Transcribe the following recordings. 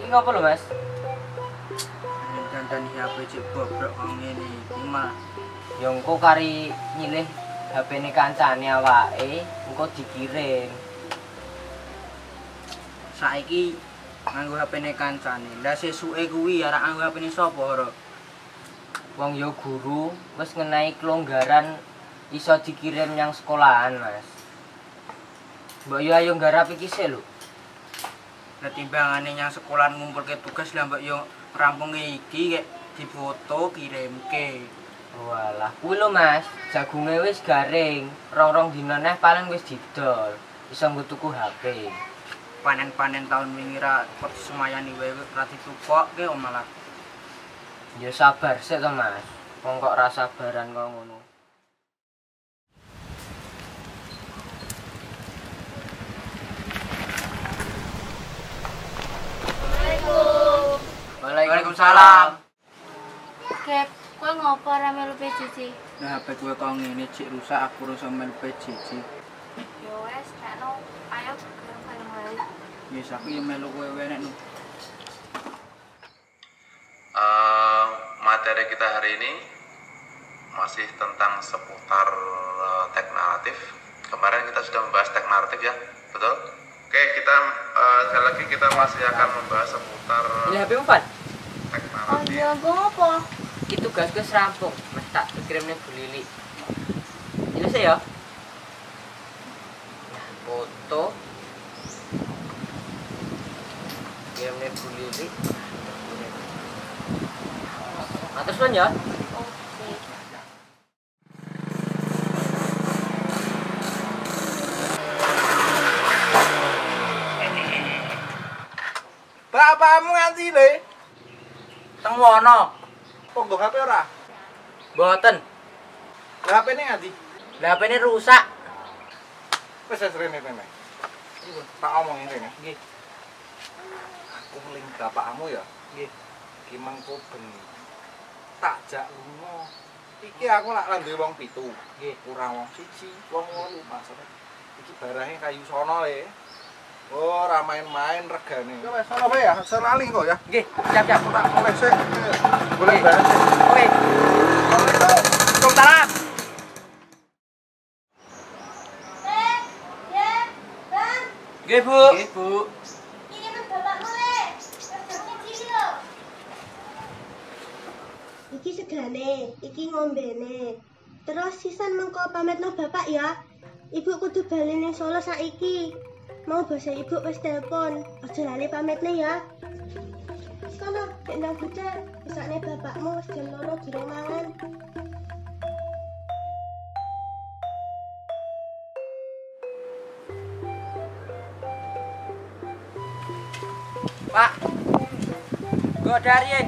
Iki ngopo lho, Mas? Dandani HP cek bobrok wong ngene iki mah. Ya engko kari nyilih HP-ne kancane awake, engko dikirim. Saiki nganggo HP-ne kancane. Lah sesuke kuwi arek nganggo HP-ne sapa, Ro? Wong ya guru wis ngenai kelonggaran iso dikirim yang sekolahan, Mas. Mbok yo ayo nggarap iki sik lho. Lah timbangane yang sekolah ngumpulke tugas lah mbak yo rampunge iki kek difoto kirimke. Walah, kuwi lho Mas, jagunge wis garing. Rong-rong dina neh paling wis didol. Iso nggo tuku HP. Panen-panen tahun wingi ra kok semayani wae ra ditukokke malah. Ya sabar sik to Mas. Wong kok ra sabaran kok ngono. Waalaikumsalam. Kep, kowe ngopo ora melu PJJ? Nah HP gue kok ngene cik rusak aku ora melu PJJ. Ya wes, kakno ayo bareng wae. Wis aku yo melu kowe nek no. Materi kita hari ini masih tentang seputar teks naratif. Kemarin kita sudah membahas teks naratif ya, betul? Oke, kita sekali lagi kita masih akan membahas seputar Ini HP Umpan? teks Oh naratif. iya, ngopo? Iki tugas wis rampung. Mas tak kirimne Bu Lili. Ini sih ya. Nah, foto. Kirimne Bu Lili. Atas pun ya. Oke. Bapakmu nganti le. Teng wono. Ponggo HP ora? Mboten. Lah HP-ne nganti? Lah HP-ne rusak. Wis rene rene. Tak omongin rene. Nggih. Aku ling bapakmu ya. Nggih. Ki mengko bengi. Tak jak lunga. Iki aku lak lan duwe wong 7. Nggih. Ora wong 1, wong 8 maksudnya. Iki barangnya kayu sono le. Oh, ora main-main regane. Ya wis sono wae ya, serali kok ya. Nggih, siap-siap. Tak oleh sik. Boleh banget. Oke. Waalaikumsalam. Nggih, Bu. Nggih, Bu. Iki segane, iki ngombene. Terus sisan mengko pametno bapak ya. Ibu kudu bali ning Solo saiki. Mau basa ibu wis telepon. Aja lali pametne ya. Kono, nek nang bocah, besakne bapakmu wis jam 2 durung mangan. Pak. Go dari.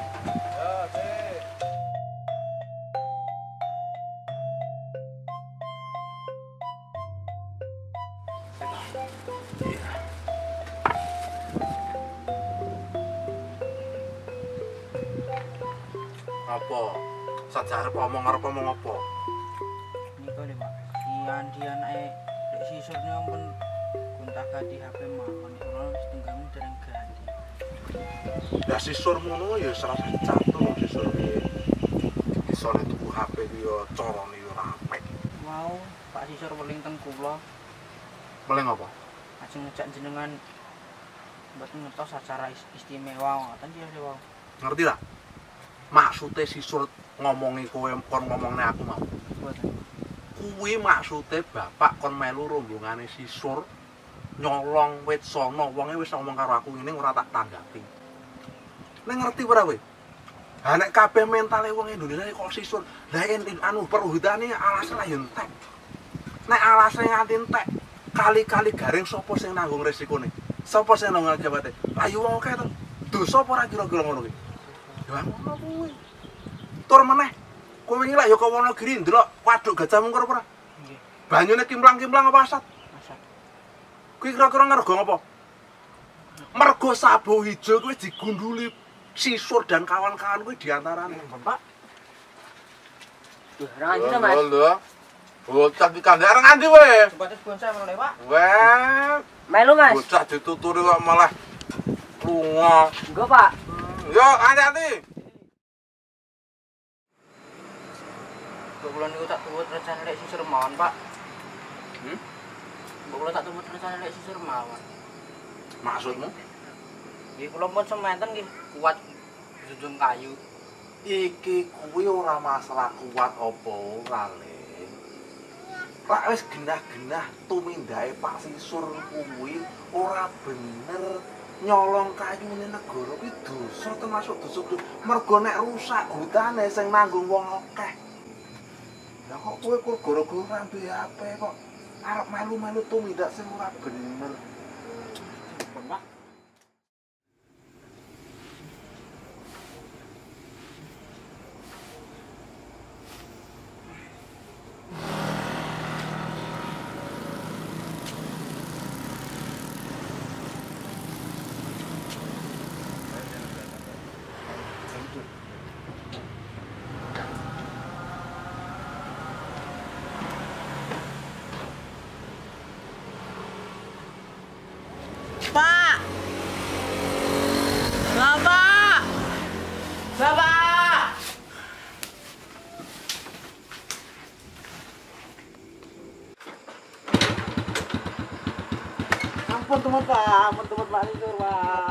Apa? Sajarep omong arep omong apa? Niko lho, Pak. Dian ae lek sisurne ampun gonta-ganti HP mawon ora setunggalmu dereng ganti. Ya sisur ngono ya serasa catur sisur iki. Isone tuku HP iki ya carane ya apik. Mau Pak Sisur weling teng kula, Meleng apa? ajeng ngejak jenengan mboten ngertos acara istimewa ngoten ya Dewa. Ngerti lah? Maksude sisur ngomongi kowe kon ngomongne aku mau. Mboten. Kuwi maksude bapak kon melu rombongane sisur nyolong wit sono wonge wis ngomong karo aku ngene ora tak tanggapi. Nek ngerti ora kowe? Ha nek kabeh mentale wong Indonesia kok sisur, lah anu perhutane alase lah yo entek. Nek alase nganti entek, kali-kali garing sapa sing nanggung resikone? Sapa sing nanggung jabate? Ayo wong akeh to. Dosa apa ora kira-kira ngono kuwi? Ya ngono kuwi. Tur meneh, kowe wingi lak ya kok Wonogiri ndelok waduk Gajah Mungkur ora? Nggih, Banyune kimplang-kimplang apa asat? masak. Kuwi kira-kira ngergo apa? Mergo sabu ijo kuwi digunduli sisur dan kawan-kawan kuwi diantarane. Pak. Duh, ra nganti to, Mas. Lho. Bocah iki kandhane nganti wae. Sebatas bonsai meneh, Pak. Wah, Melu, Mas. bocah dituturi kok malah lunga. Enggak, Pak. Yo, hati-hati. Mbok kula niku tak tuwut rencana lek sisir mawon, Pak. Mbok kula tak tuwut rencana lek sisir mawon. Maksudmu? Nggih kula pun sementen nggih kuat junjung kayu. Iki kuwi ora masalah kuat apa ora, Le. Lak wis genah-genah tumindake Pak Sisur kuwi ora bener. Nyolong kayune negara kuwi dosa termasuk dosa mergo nek rusak hutane sing nanggung wong akeh. Lah kok kowe kok gara-gara ambil HP kok arep melu-melu tumindak sing ora bener. Pak. Pak! Bapak! Bapak! Ampun teman Pak Sisur Pak.